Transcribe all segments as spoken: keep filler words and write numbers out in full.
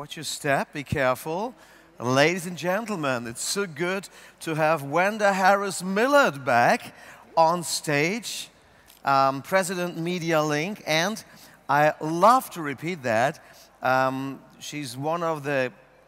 Watch your step, be careful. Ladies and gentlemen, it's so good to have Wanda Harris Millard back on stage, um, President Media Link, and I love to repeat that. Um, she's one of the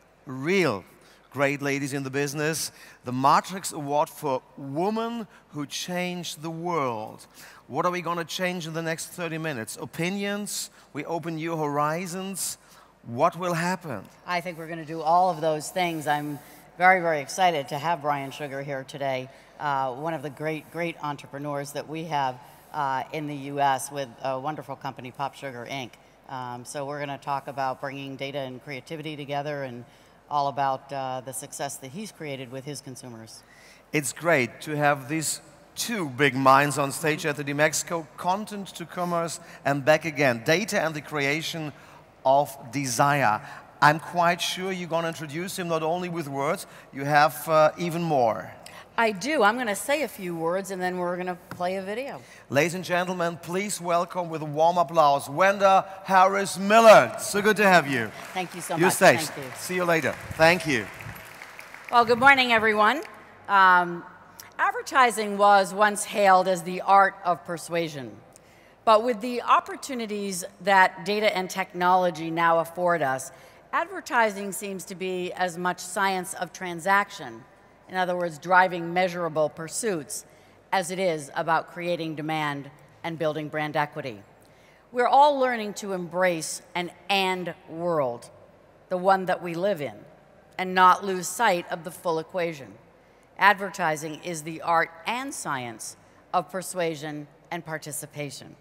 real great ladies in the business, the Matrix Award for Women Who Changed the World. What are we going to change in the next thirty minutes? Opinions? We open new horizons? What will happen? I think we're going to do all of those things. I'm very, very excited to have Bryan Sugar here today, uh, one of the great, great entrepreneurs that we have uh, in the U S with a wonderful company, PopSugar, Incorporated. Um, so we're going to talk about bringing data and creativity together and all about uh, the success that he's created with his consumers. It's great to have these two big minds on stage at the DMEXCO, content to commerce and back again, data and the creation of desire. I'm quite sure you're going to introduce him not only with words, you have uh, even more. I do. I'm going to say a few words and then we're going to play a video. Ladies and gentlemen, please welcome with a warm applause, Wanda Harris Millard. So good to have you. Thank you so Your much. stage. Thank you. See you later. Thank you. Well, good morning, everyone. Um, advertising was once hailed as the art of persuasion. But with the opportunities that data and technology now afford us, advertising seems to be as much science of transaction, in other words, driving measurable pursuits, as it is about creating demand and building brand equity. We're all learning to embrace an and world, the one that we live in, and not lose sight of the full equation. Advertising is the art and science of persuasion and participation.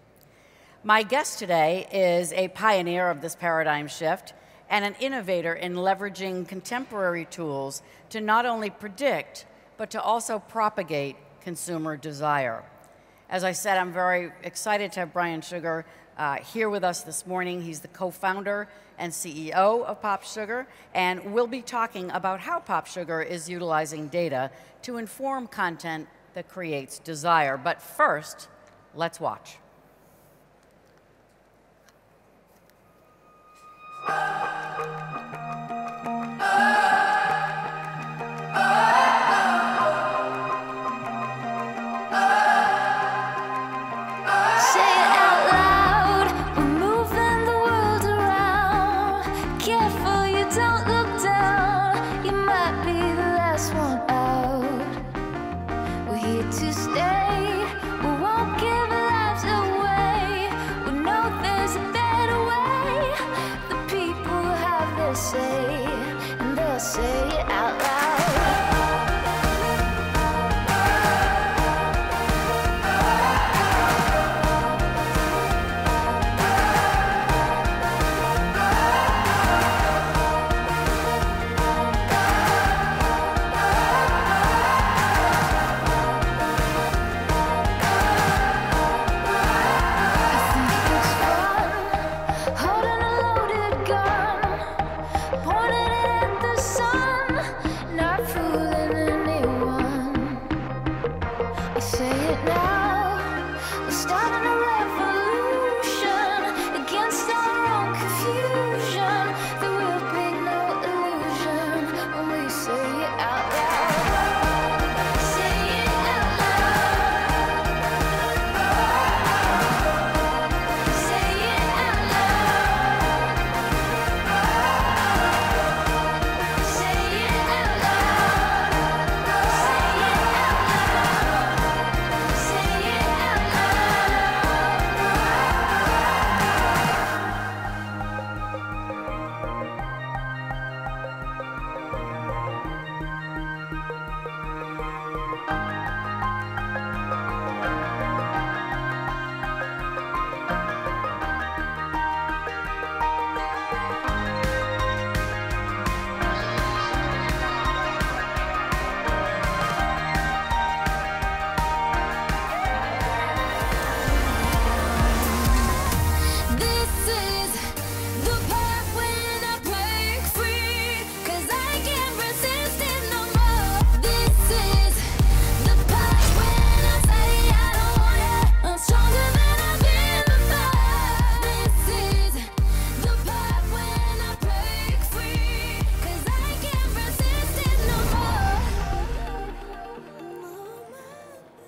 My guest today is a pioneer of this paradigm shift and an innovator in leveraging contemporary tools to not only predict, but to also propagate consumer desire. As I said, I'm very excited to have Bryan Sugar uh, here with us this morning. He's the co-founder and C E O of PopSugar, and we'll be talking about how PopSugar is utilizing data to inform content that creates desire. But first, let's watch.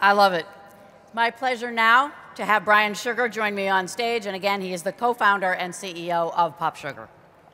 I love it. My pleasure now to have Brian Sugar join me on stage. And again, he is the co-founder and C E O of PopSugar.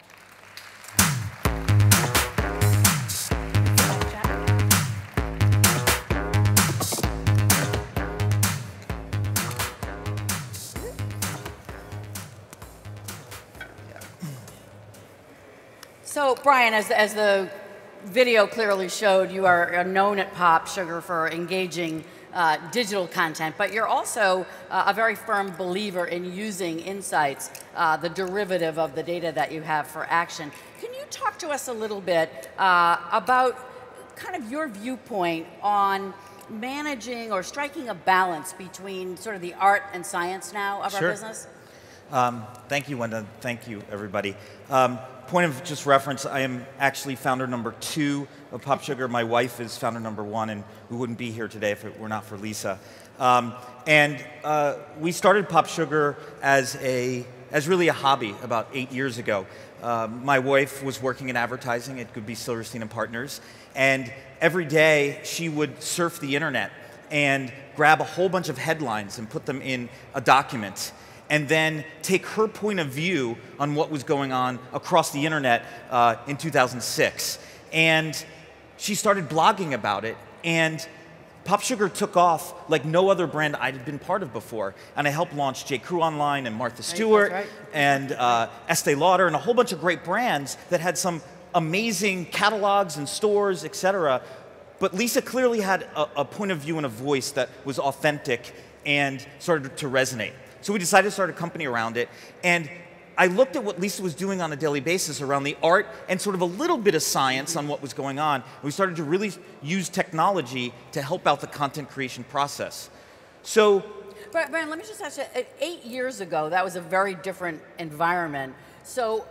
So, Brian, as, as the video clearly showed, you are known at PopSugar for engaging uh, digital content, but you're also uh, a very firm believer in using insights, uh, the derivative of the data that you have for action. Can you talk to us a little bit uh, about kind of your viewpoint on managing or striking a balance between sort of the art and science now of Sure. our business? Um, thank you, Wenda. Thank you, everybody. Um, point of just reference, I am actually founder number two of PopSugar. My wife is founder number one, and we wouldn't be here today if it were not for Lisa. Um, and uh, we started PopSugar as, a, as really a hobby about eight years ago. Uh, my wife was working in advertising at Goodby Silverstein and Partners, and every day she would surf the internet and grab a whole bunch of headlines and put them in a document, and then take her point of view on what was going on across the internet uh, in two thousand six. And she started blogging about it, and PopSugar took off like no other brand I'd been part of before. And I helped launch J. Crew Online and Martha Stewart right. and uh, Estee Lauder and a whole bunch of great brands that had some amazing catalogs and stores, et cetera. But Lisa clearly had a, a point of view and a voice that was authentic and started to resonate. So we decided to start a company around it, and I looked at what Lisa was doing on a daily basis around the art and sort of a little bit of science on what was going on. We started to really use technology to help out the content creation process. So, Brian, let me just ask you, eight years ago, that was a very different environment. So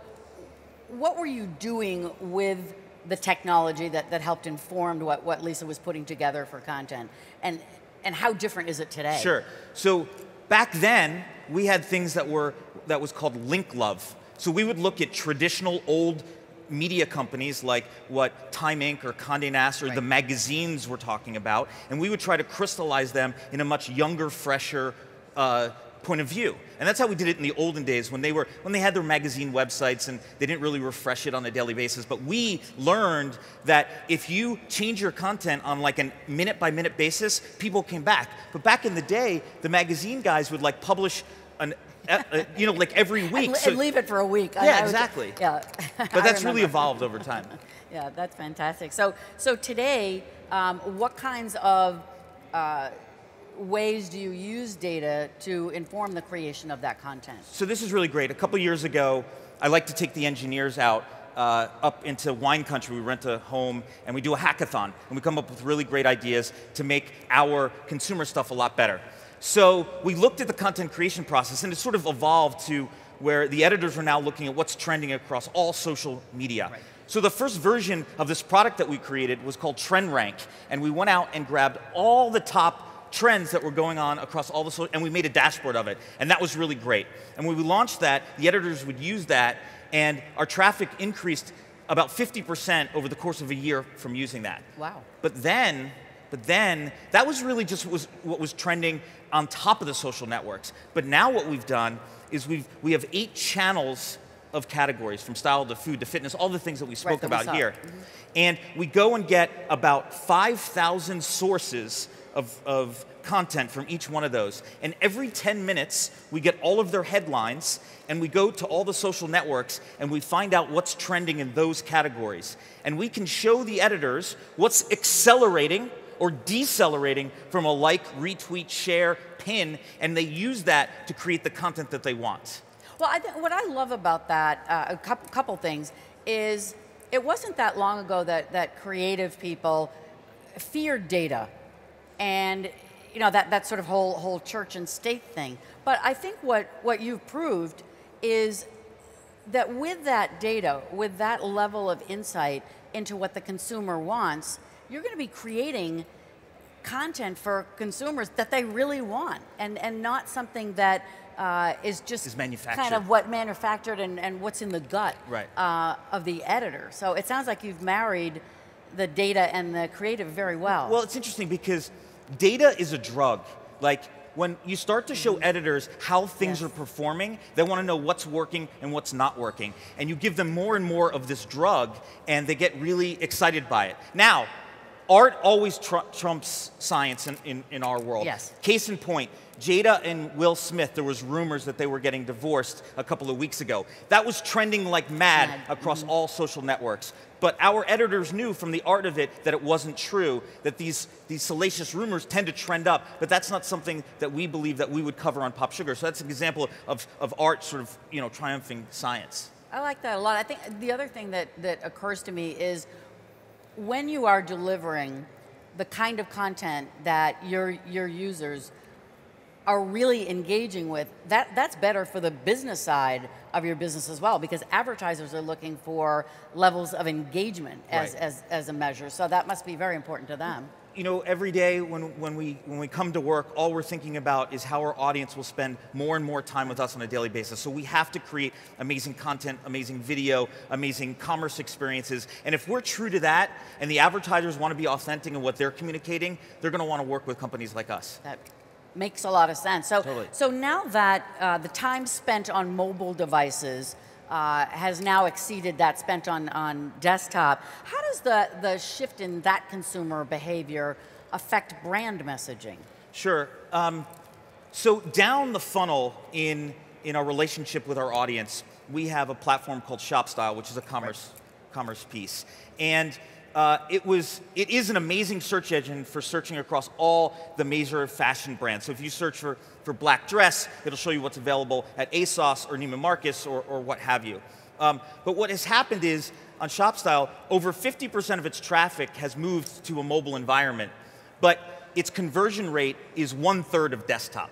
what were you doing with the technology that, that helped inform what, what Lisa was putting together for content? And, and how different is it today? Sure. So back then, we had things that were that was called link love. So we would look at traditional old media companies like what Time Incorporated or Condé Nast or right. the magazines we're talking about, and we would try to crystallize them in a much younger, fresher uh, point of view. And that's how we did it in the olden days when they were when they had their magazine websites and they didn't really refresh it on a daily basis. But we learned that if you change your content on like a minute by minute basis, people came back. But back in the day, the magazine guys would like publish an Uh, you know, like every week. And, so, and leave it for a week. Yeah, I, I exactly. Was, yeah. But that's really evolved over time. Yeah, that's fantastic. So, so today, um, what kinds of uh, ways do you use data to inform the creation of that content? So this is really great. A couple years ago, I like to take the engineers out uh, up into wine country. We rent a home and we do a hackathon, and we come up with really great ideas to make our consumer stuff a lot better. So we looked at the content creation process, and it sort of evolved to where the editors are now looking at what's trending across all social media. Right. So the first version of this product that we created was called Trend Rank, and we went out and grabbed all the top trends that were going on across all the social, and we made a dashboard of it, and that was really great. And when we launched that, the editors would use that, and our traffic increased about fifty percent over the course of a year from using that. Wow. But then, but then, that was really just was, what was trending on top of the social networks. But now what we've done is we've, we have eight channels of categories, from style to food to fitness, all the things that we spoke right, that about we here. Mm-hmm. And we go and get about five thousand sources of, of content from each one of those. And every ten minutes, we get all of their headlines, and we go to all the social networks, and we find out what's trending in those categories. And we can show the editors what's accelerating or decelerating from a like, retweet, share, pin, and they use that to create the content that they want. Well, I th what I love about that, uh, a couple, couple things, is it wasn't that long ago that, that creative people feared data and you know, that, that sort of whole, whole church and state thing. But I think what, what you've proved is that with that data, with that level of insight into what the consumer wants, you're going to be creating content for consumers that they really want, and, and not something that uh, is just is manufactured. kind of what manufactured and, and what's in the gut right. uh, of the editor. So it sounds like you've married the data and the creative very well. Well, it's interesting because data is a drug. Like, when you start to show editors how things Yes. are performing, they want to know what's working and what's not working. And you give them more and more of this drug, and they get really excited by it. Now, art always tr trumps science in, in, in our world. Yes. Case in point, Jada and Will Smith, there was rumors that they were getting divorced a couple of weeks ago. That was trending like mad, Mad. across Mm-hmm. all social networks. But our editors knew from the art of it that it wasn't true, that these, these salacious rumors tend to trend up, but that's not something that we believe that we would cover on Pop Sugar. So that's an example of, of art sort of, you know, triumphing science. I like that a lot. I think the other thing that, that occurs to me is when you are delivering the kind of content that your, your users are really engaging with, that, that's better for the business side of your business as well, because advertisers are looking for levels of engagement as, Right. as, as a measure. So that must be very important to them. You know, every day when, when, we, when we come to work, all we're thinking about is how our audience will spend more and more time with us on a daily basis. So we have to create amazing content, amazing video, amazing commerce experiences. And if we're true to that, and the advertisers want to be authentic in what they're communicating, they're going to want to work with companies like us. That makes a lot of sense. So, Totally. so now that uh, the time spent on mobile devices uh, has now exceeded that spent on, on desktop, how does the, the shift in that consumer behavior affect brand messaging? Sure. Um, so down the funnel in, in our relationship with our audience, we have a platform called ShopStyle, which is a commerce, right. commerce piece. And Uh, it was, it is an amazing search engine for searching across all the major fashion brands. So if you search for, for black dress, it'll show you what's available at ASOS or Neiman Marcus or, or what have you. Um, but what has happened is, on ShopStyle, over fifty percent of its traffic has moved to a mobile environment, but its conversion rate is one third of desktop.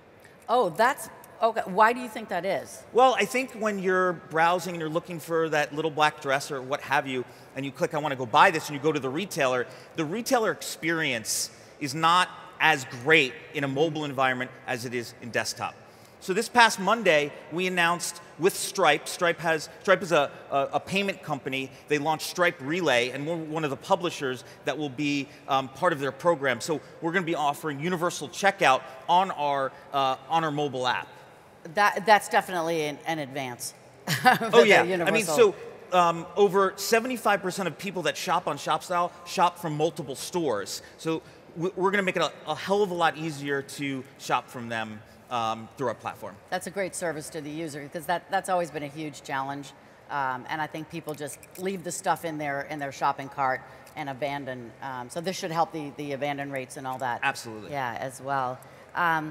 Oh, that's, okay. Why do you think that is? Well, I think when you're browsing and you're looking for that little black dress or what have you, and you click, I want to go buy this, and you go to the retailer, the retailer experience is not as great in a mobile environment as it is in desktop. So this past Monday, we announced with Stripe, Stripe has, Stripe is a, a, a payment company, they launched Stripe Relay, and we're one of the publishers that will be um, part of their program. So we're going to be offering universal checkout on our, uh, on our mobile app. That, that's definitely an, an advance. Oh yeah, I mean, so um, over seventy-five percent of people that shop on ShopStyle shop from multiple stores. So we're going to make it a, a hell of a lot easier to shop from them um, through our platform. That's a great service to the user, because that, that's always been a huge challenge. Um, and I think people just leave the stuff in their, in their shopping cart and abandon. Um, so this should help the, the abandon rates and all that. Absolutely. Yeah, as well. Um,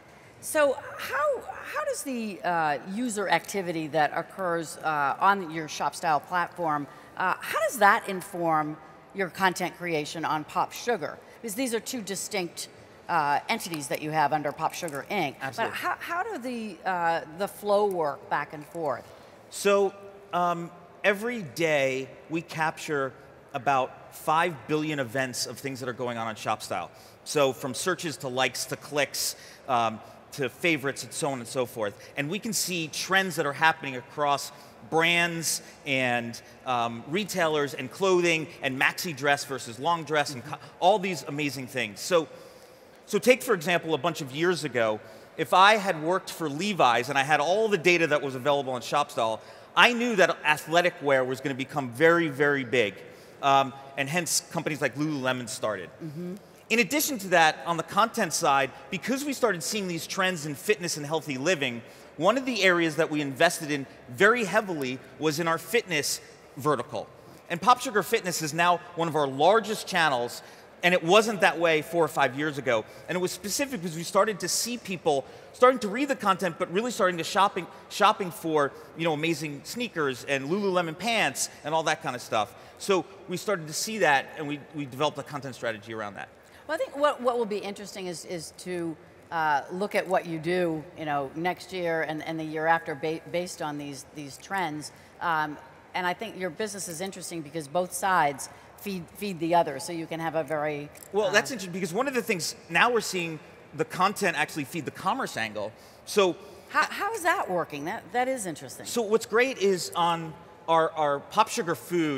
so how, how does the uh, user activity that occurs uh, on your ShopStyle platform, uh, how does that inform your content creation on Pop Sugar? Because these are two distinct uh, entities that you have under Pop Sugar Incorporated. Absolutely. But how, how do the, uh, the flow work back and forth? So um, every day we capture about five billion events of things that are going on on ShopStyle. So from searches to likes to clicks, um, to favorites and so on and so forth. And we can see trends that are happening across brands and um, retailers and clothing and maxi dress versus long dress and all these amazing things. So, so take, for example, a bunch of years ago, if I had worked for Levi's and I had all the data that was available on ShopStyle, I knew that athletic wear was going to become very, very big. Um, and hence companies like Lululemon started. Mm-hmm. In addition to that, on the content side, because we started seeing these trends in fitness and healthy living, one of the areas that we invested in very heavily was in our fitness vertical. And Pop Sugar Fitness is now one of our largest channels, and it wasn't that way four or five years ago. And it was specific because we started to see people starting to read the content, but really starting to shopping, shopping for, you know, amazing sneakers and Lululemon pants and all that kind of stuff. So we started to see that, and we, we developed a content strategy around that. Well, I think what, what will be interesting is, is to uh, look at what you do, you know, next year and, and the year after ba based on these, these trends. Um, and I think your business is interesting because both sides feed, feed the other, so you can have a very... Well, uh, that's interesting because one of the things, now we're seeing the content actually feed the commerce angle. So how, how is that working? That, that is interesting. So what's great is on our, our Pop Sugar Food,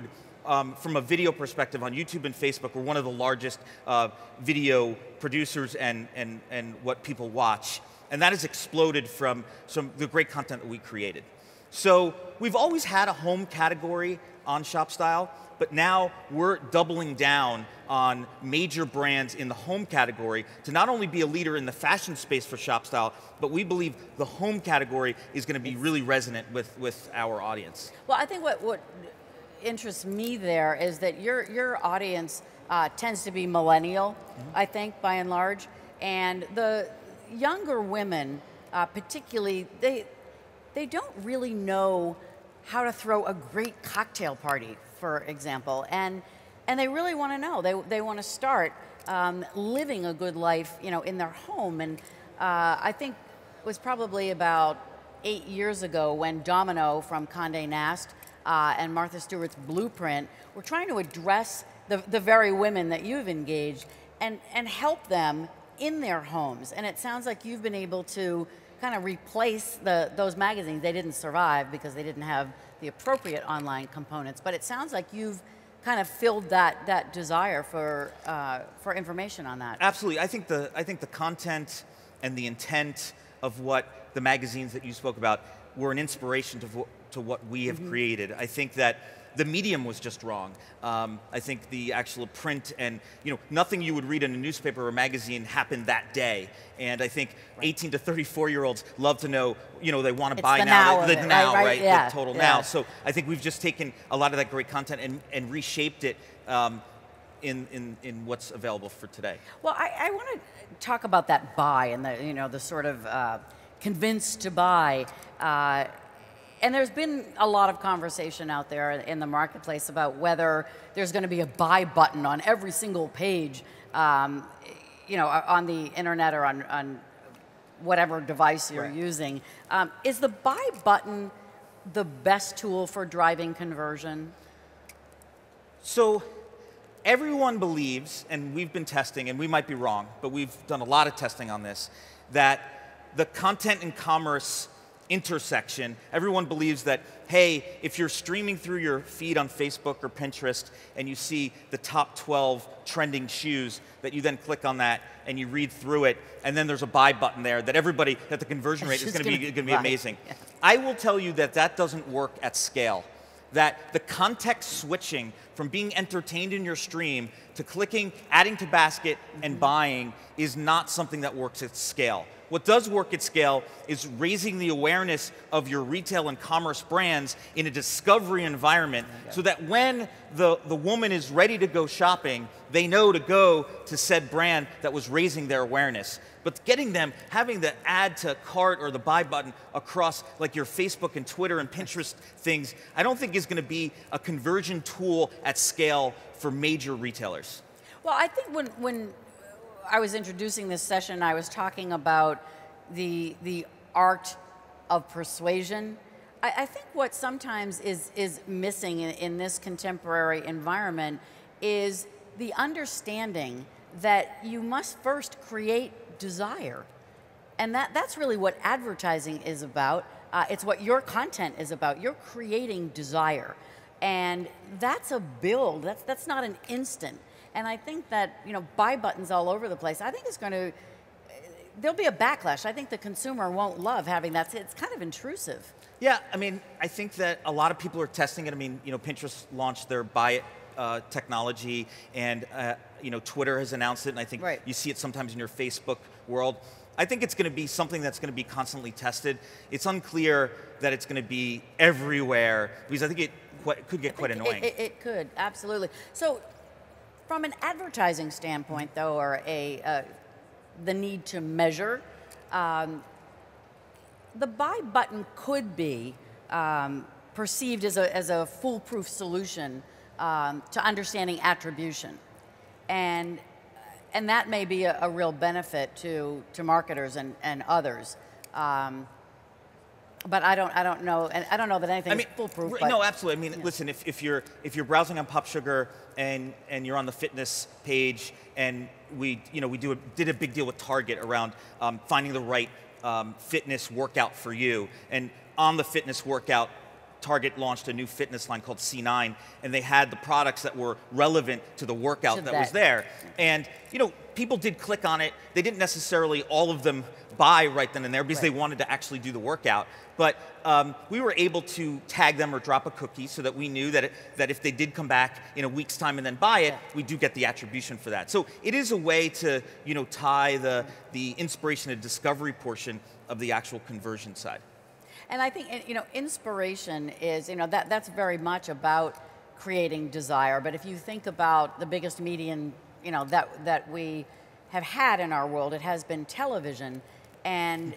um, from a video perspective on YouTube and Facebook, we're one of the largest uh, video producers and, and, and what people watch. And that has exploded from some the great content that we created. So we've always had a home category on ShopStyle, but now we're doubling down on major brands in the home category to not only be a leader in the fashion space for ShopStyle, but we believe the home category is going to be really resonant with, with our audience. Well, I think what, what interests me there is that your, your audience uh, tends to be millennial, mm-hmm. I think, by and large. And the younger women, uh, particularly, they, they don't really know how to throw a great cocktail party, for example. And, and they really want to know. They, they want to start um, living a good life, you know, in their home. And uh, I think it was probably about eight years ago when Domino from Condé Nast uh, and Martha Stewart's Blueprint were trying to address the, the very women that you've engaged and, and help them in their homes. And it sounds like you've been able to kind of replace the, those magazines. They didn't survive because they didn't have the appropriate online components, but it sounds like you've kind of filled that, that desire for, uh, for information on that. Absolutely, I think, the, I think the content and the intent of what the magazines that you spoke about were an inspiration to, to what we have mm-hmm. created. I think that the medium was just wrong. Um, I think the actual print and, you know, nothing you would read in a newspaper or magazine happened that day. And I think right. eighteen to thirty-four year olds love to know, you know, they want to it's buy the now, now the, the it, now, right? right? Yeah. The total yeah. now. So I think we've just taken a lot of that great content and, and reshaped it um, in, in, in what's available for today. Well, I, I want to talk about that buy and the, you know, the sort of uh, convinced to buy. Uh, And there's been a lot of conversation out there in the marketplace about whether there's going to be a buy button on every single page, um, you know, on the internet or on, on whatever device you're right. using. Um, is the buy button the best tool for driving conversion? So everyone believes, and we've been testing, and we might be wrong, but we've done a lot of testing on this, that the content and commerce intersection, everyone believes that, hey, if you're streaming through your feed on Facebook or Pinterest and you see the top twelve trending shoes, that you then click on that and you read through it, and then there's a buy button there, that everybody, that the conversion rate is going to be, going to be amazing. Yeah. I will tell you that that doesn't work at scale. That the context switching from being entertained in your stream to clicking, adding to basket, and mm-hmm. buying is not something that works at scale. What does work at scale is raising the awareness of your retail and commerce brands in a discovery environment okay. so that when the, the woman is ready to go shopping, they know to go to said brand that was raising their awareness. But getting them, having the add to cart or the buy button across like your Facebook and Twitter and Pinterest things, I don't think is going to be a conversion tool at scale for major retailers. Well, I think when, when I was introducing this session, I was talking about the, the art of persuasion. I, I think what sometimes is, is missing in, in this contemporary environment is the understanding that you must first create desire. And that, that's really what advertising is about. Uh, it's what your content is about. You're creating desire. And that's a build. That's, that's not an instant. And I think that, you know, buy buttons all over the place, I think it's going to, there'll be a backlash. I think the consumer won't love having that. It's kind of intrusive. Yeah, I mean, I think that a lot of people are testing it. I mean, you know, Pinterest launched their buy it uh, technology, and, uh, you know, Twitter has announced it, and I think right. you see it sometimes in your Facebook world. I think it's going to be something that's going to be constantly tested. It's unclear that it's going to be everywhere, because I think it quite, could get quite annoying. It, it, it could, absolutely. So, from an advertising standpoint, though, or a uh, the need to measure, um, the buy button could be um, perceived as a, as a foolproof solution um, to understanding attribution. And, and that may be a, a real benefit to, to marketers and, and others. Um, But I don't, I don't know, and I don't know that anything I mean, is foolproof. But, no, absolutely. I mean, yeah. listen, if, if you're if you're browsing on PopSugar and and you're on the fitness page, and we you know we do a, did a big deal with Target around um, finding the right um, fitness workout for you, and on the fitness workout Target launched a new fitness line called C nine, and they had the products that were relevant to the workout To that, that. was there. And you know, people did click on it. They didn't necessarily all of them buy right then and there because Right. they wanted to actually do the workout. But um, we were able to tag them or drop a cookie so that we knew that, it, that if they did come back in a week's time and then buy it, Yeah. we do get the attribution for that. So it is a way to, you know, tie the, the inspiration and discovery portion of the actual conversion side. And I think, you know, inspiration is, you know, that, that's very much about creating desire. But if you think about the biggest medium, you know, that, that we have had in our world, it has been television. And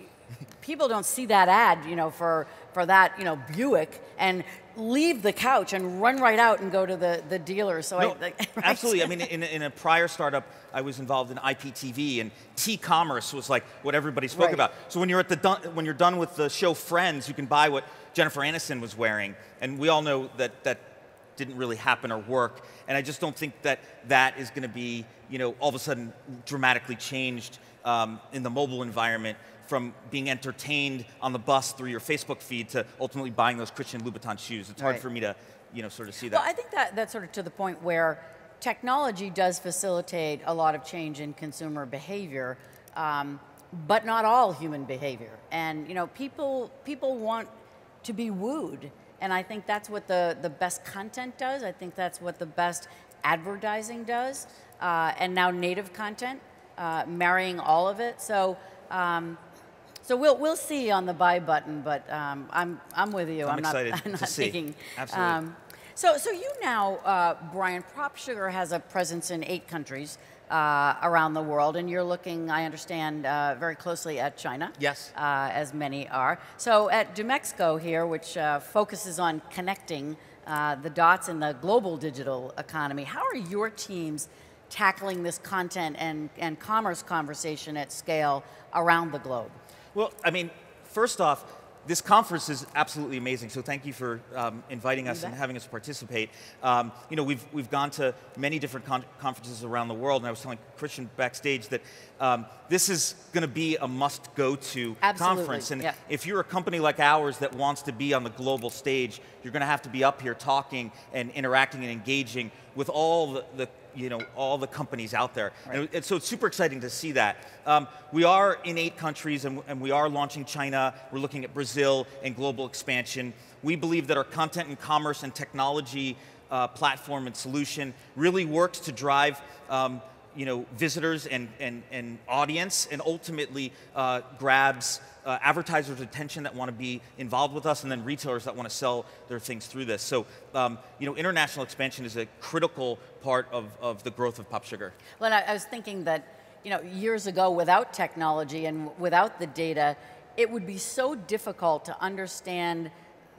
people don't see that ad, you know, for, for that, you know, Buick and leave the couch and run right out and go to the, the dealer. So No, I, like, absolutely. I mean, in, in a prior startup, I was involved in I P T V, and T-commerce was like what everybody spoke Right. about. So when you're at the done, when you're done with the show Friends, you can buy what Jennifer Aniston was wearing, and we all know that that didn't really happen or work. And I just don't think that that is going to be, you know, all of a sudden dramatically changed um, in the mobile environment, from being entertained on the bus through your Facebook feed to ultimately buying those Christian Louboutin shoes. It's hard Right. for me to, you know, sort of see that. Well, I think that that's sort of to the point where technology does facilitate a lot of change in consumer behavior, um, but not all human behavior. And you know, people people want to be wooed, and I think that's what the the best content does. I think that's what the best advertising does, uh, and now native content, uh, marrying all of it. So. Um, So we'll we'll see on the buy button, but um, I'm I'm with you. I'm I'm excited not, I'm to not see. thinking. Absolutely. so so you now, uh, Brian, PropSugar has a presence in eight countries uh, around the world, and you're looking, I understand, uh, very closely at China. Yes. Uh, as many are. So at Dumexco here, which uh, focuses on connecting uh, the dots in the global digital economy, how are your teams tackling this content and, and commerce conversation at scale around the globe? Well, I mean, first off, this conference is absolutely amazing. So thank you for um, inviting us and having us participate. Um, you know, we've we've gone to many different con conferences around the world, and I was telling Christian backstage that um, this is going to be a must-go-to conference. And yeah. if you're a company like ours that wants to be on the global stage, you're going to have to be up here talking and interacting and engaging with all the, the you know, all the companies out there. Right. And, and so it's super exciting to see that. Um, we are in eight countries, and, and we are launching China. We're looking at Brazil and global expansion. We believe that our content and commerce and technology uh, platform and solution really works to drive um, you know, visitors and, and, and audience, and ultimately uh, grabs uh, advertisers' attention that want to be involved with us, and then retailers that want to sell their things through this. So, um, you know, international expansion is a critical part of, of the growth of PopSugar. Well, I, I was thinking that, you know, years ago, without technology and without the data, it would be so difficult to understand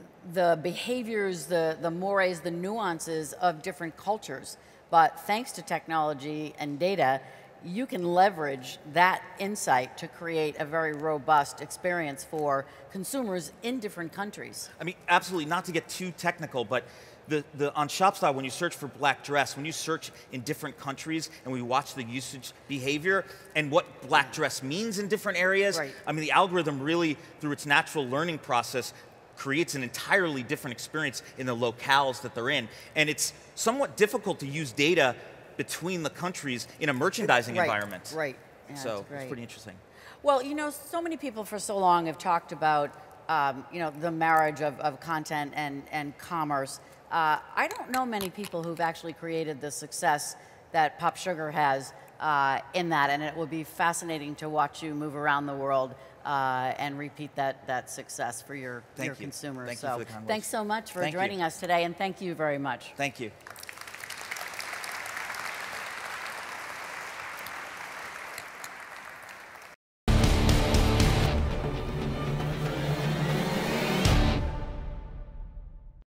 the behaviors, the, the mores, the nuances of different cultures. But thanks to technology and data, you can leverage that insight to create a very robust experience for consumers in different countries. I mean, absolutely, not to get too technical, but the, the, on ShopStyle, when you search for black dress, when you search in different countries and we watch the usage behavior and what black dress means in different areas, Right. I mean, the algorithm really, through its natural learning process, creates an entirely different experience in the locales that they're in. And it's somewhat difficult to use data between the countries in a merchandising right, environment. Right. Yeah, So it's great. it's pretty interesting. Well, you know, so many people for so long have talked about, um, you know, the marriage of, of content and, and commerce. Uh, I don't know many people who've actually created the success that PopSugar has uh, in that, and it will be fascinating to watch you move around the world uh, and repeat that, that success for your, Thank your you. consumers. Thank you so for the kind words. thanks so much for Thank you. joining us today, and thank you very much. Thank you.